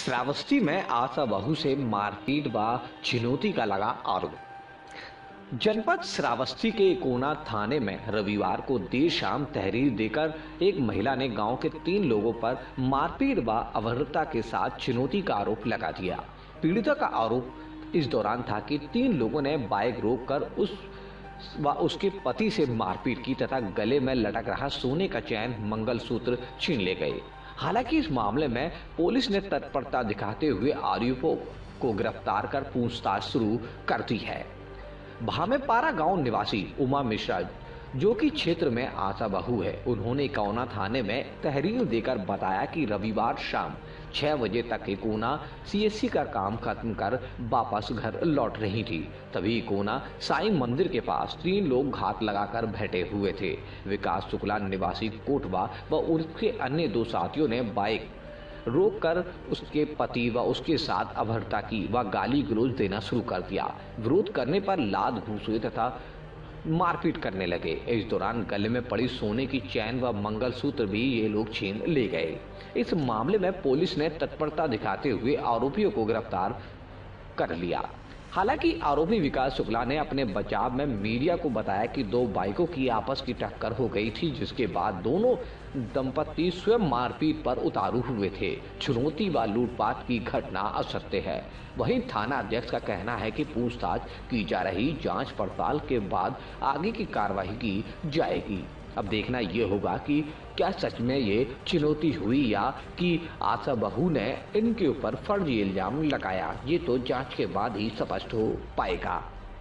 श्रावस्ती में आशा बहू से मारपीट व चुनौती का लगा आरोप। जनपद श्रावस्ती के कोना थाने में रविवार को देर शाम तहरीर देकर एक महिला ने गांव के 3 लोगों पर मारपीट व अभद्रता के साथ चुनौती का आरोप लगा दिया। पीड़िता का आरोप इस दौरान था कि 3 लोगों ने बाइक रोककर उसके पति से मारपीट की तथा गले में लटक रहा सोने का चैन मंगलसूत्र छीन ले गए। हालांकि इस मामले में पुलिस ने तत्परता दिखाते हुए आरोपियों को गिरफ्तार कर पूछताछ शुरू कर दी है। भामेपारा गांव निवासी उमा मिश्रा, जो कि क्षेत्र में आशा बहू है, उन्होंने कोना थाने में तहरीर देकर बताया कि रविवार शाम 6 बजे तक कोना सीएससी का काम खत्म कर वापस घर लौट रही थी। तभी कोना साईं मंदिर के पास 3 लोग घात लगाकर बैठे हुए थे। विकास शुक्ला निवासी कोटवा व उसके अन्य 2 साथियों ने बाइक रोककर उसके पति व उसके साथ अभद्रता की व गाली गलौज देना शुरू कर दिया। विरोध करने पर लात घूंसे तथा मारपीट करने लगे। इस दौरान गले में पड़ी सोने की चैन व मंगलसूत्र भी ये लोग छीन ले गए। इस मामले में पुलिस ने तत्परता दिखाते हुए आरोपियों को गिरफ्तार कर लिया। हालांकि आरोपी विकास शुक्ला ने अपने बचाव में मीडिया को बताया कि 2 बाइकों की आपस की टक्कर हो गई थी, जिसके बाद दोनों दंपति स्वयं मारपीट पर उतारू हुए थे। चुनौती व लूटपाट की घटना असत्य है। वहीं थाना अध्यक्ष का कहना है कि पूछताछ की जा रही, जांच पड़ताल के बाद आगे की कार्रवाई की जाएगी। अब देखना ये होगा कि क्या सच में ये चुनौती हुई या कि आशा बहू ने इनके ऊपर फर्जी इल्जाम लगाया। ये तो जांच के बाद ही स्पष्ट हो पाएगा।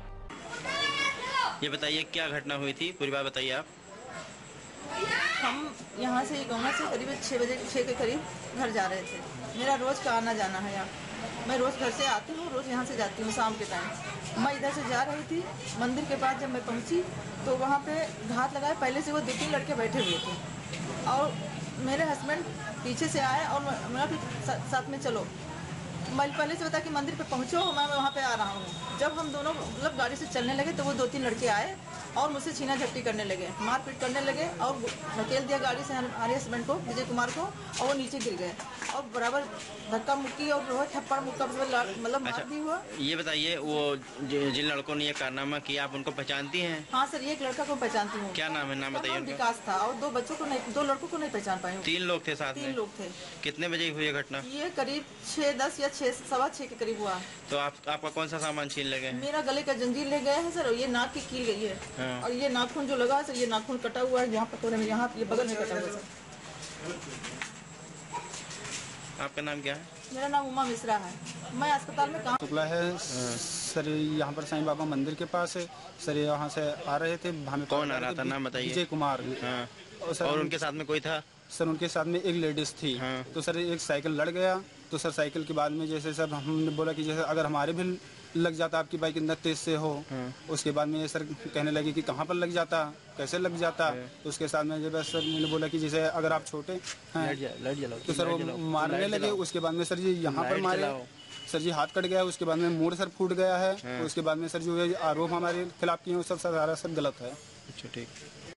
ये बताइए क्या घटना हुई थी, पूरी बात बताइए आप। हम यहाँ से कोना से करीब 6 के करीब घर जा रहे थे। मेरा रोज का आना जाना है यहाँ। मैं रोज घर से आती हूँ, रोज यहाँ से जाती हूँ शाम के टाइम। मैं इधर से जा रही थी, मंदिर के पास जब मैं पहुँची तो वहाँ पे घात लगाए। पहले से वो 2-3 लड़के बैठे हुए थे और मेरे हस्बैंड पीछे से आए और मेरा भी साथ में चलो। मैं पहले से बता कि मंदिर पे पहुँचो, मैं वहाँ पे आ रहा हूँ। जब हम दोनों मतलब गाड़ी से चलने लगे तो वो 2-3 लड़के आए और मुझसे छीना झपटी करने लगे, मारपीट करने लगे और धकेल दिया गाड़ी से हमारे हस्बैंड को, विजय कुमार को, और वो नीचे गिर गए और बराबर धक्का मुक्की और थप्पड़ मुक्का मतलब मार भी हुआ। ये बताइए, वो जिन लड़कों ने ये कारनामा किया, आप उनको पहचानती हैं? हाँ सर, ये एक लड़का को पहचानती हूँ। क्या नाम है? नाम बताइए। विकास था और 2 बच्चों को नहीं, 2 लड़कों को नहीं पहचान पाए। 3 लोग थे साथ में? 3 लोग थे। कितने बजे हुई है घटना? ये करीब 6:10 या 6:15 के करीब हुआ। तो आपका कौन सा सामान छीन ले गए? मेरा गले का जंजीर ले गए हैं सर, और ये नाक की कील गई है। हाँ। और ये नाखून जो लगा है सर, ये नाखून कटा हुआ है, यहाँ पर यहाँ ये बगल में कटा हुआ है सर। आपका नाम क्या है? मेरा नाम उमा मिश्रा है। मैं अस्पताल में काम शुक्ला है सर। यहाँ पर साईं बाबा मंदिर के पास है सर। यहाँ से आ रहे थे। कौन आ रहा था, नाम बताइए। विजय कुमार। हाँ। और उनके साथ में कोई था? सर उनके साथ में एक लेडीज थी। हाँ। तो सर एक साइकिल लड़ गया। तो सर साइकिल के बाद में जैसे सर हमने बोला कि जैसे अगर हमारे भी लग जाता, आपकी बाइक इतना तेज से हो। हाँ। उसके बाद में सर कहने लगे कि कहाँ पर लग जाता, कैसे लग जाता। तो उसके साथ में जब सर मैंने बोला कि जैसे अगर आप छोटे हैं तो सर वो मारने लगे। उसके बाद में सर जी यहाँ पर मारे सर जी, हाथ कट गया। उसके बाद में मुंह सर फूट गया है। उसके बाद में सर जो आरोप हमारे खिलाफ किए हैं वो सब सारा सर गलत है। अच्छा, ठीक।